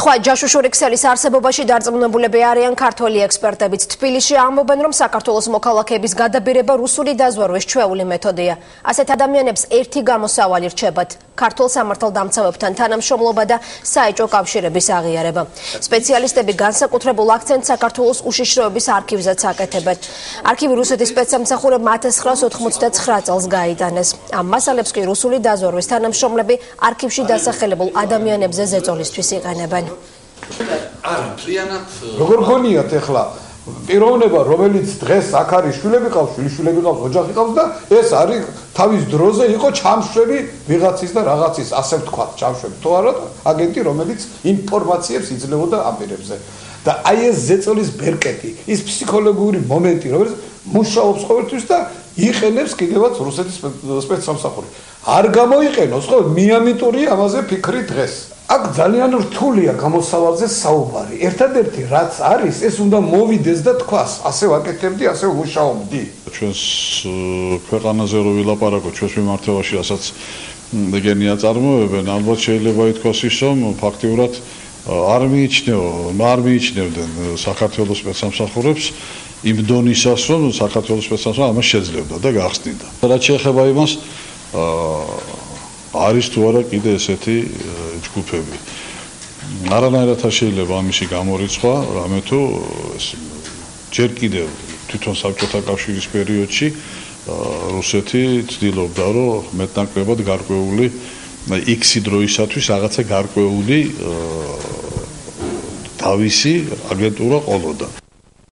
სხვა ჯაშუშური ქსელის არსებობაში დარწმუნებულები არიან ქართველი ექსპერტებიც. თბილისში ამბობენ, რომ საქართველოს მოქალაქეების გადაბირება რუსული დაზვერვის ჩვეული მეთოდია. ასეთ ადამიანებს ერთი გამოსავალი რჩებათ: ქართულ სამართალდამცავებთან თანამშრომლობა და საეჭვო კავშირების აღიარება. სპეციალისტები განსაკუთრებულ აქცენტს საქართველოს უშიშროების არქივზეც აკეთებენ. არქივი რუსეთის სპეცსამსახურებმა 1989 წელს გაიტანეს. ამ მასალებს კი რუსული დაზვერვის თანამშრომლები არქივში დასახელებულ ადამიანებზე ზეწოლისთვის იყენებენ. როგორ გონიათ ახლა პიროვნება, რომელიც დღეს აქ არის, შვილები ყავს, შვილიშვილები ყავს, ოჯახი ყავს და ეს არის თავის დროზე იყო ჩამშვები ვიღაცის და რაღაცის, ასე ვთქვათ, ჩამშვები. თუ არა, აგენტი, რომელიც ინფორმაციებს იძლეოდა ამ პირებზე. და აი ეს ზეწოლის ბერკეტი, ის ფსიქოლოგიური მომენტი, რომელიც მუშაობს ყოველთვის და იყენებს კიდევაც რუსეთის სპეცსამსახური. არ გამოიყენოს, ხო, მიამიტურია ამაზე ფიქრი დღეს. აქ ძალიან რთულია გამოსავალზე საუბარი. ერთადერთი რაც არის, ეს უნდა მოვიდეს და თქვას, ასე ვაკეთებდი, ასე ვმუშაობდი. ჩვენს ქვეყანაზე რო ვილაპარაკოთ, ჩვენს მიმართებაში, რასაც ეგენია წარმოებენ, ალბათ შეიძლება ითქვას ის, რომ ფაქტიურად არ მიიჩნევდნენ საქართველოს სპეცსამსახურებს იმ დონისას, რომ საქართველოს სპეცსამსახური ამას შეძლებდა და გახსნიდა. რაც შეეხება იმას, არის თუ არა კიდე ესეთი ჯგუფები. არანაირად არ შეიძლება ამისი გამორიცხვა, რამე თუ ჯერ კიდევ თვითონ საბჭოთა კავშირის პერიოდში რუსეთი ცდილობდა, რომ მეტნაკლებად გარკვეული X დროისათვის რაღაცა გარკვეული თავისი აგენტურა ყოლოდა.